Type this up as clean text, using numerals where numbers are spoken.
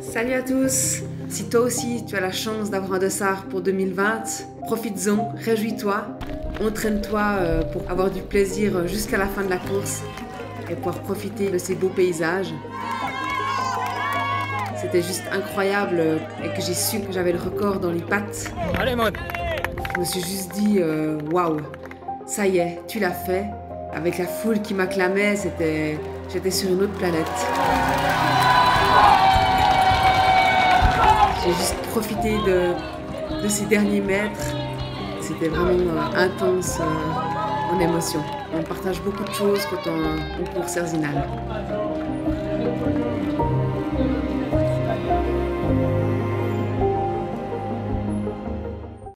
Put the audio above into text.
Salut à tous! Si toi aussi tu as la chance d'avoir un dossard pour 2020, profites-en, réjouis-toi, entraîne-toi pour avoir du plaisir jusqu'à la fin de la course et pouvoir profiter de ces beaux paysages. C'était juste incroyable et que j'ai su que j'avais le record dans les pattes. Allez, Maud! Je me suis juste dit waouh, ça y est, tu l'as fait. Avec la foule qui m'acclamait, j'étais sur une autre planète. J'ai juste profité de ces derniers mètres. C'était vraiment intense en émotion. On partage beaucoup de choses quand on court Cerzinal.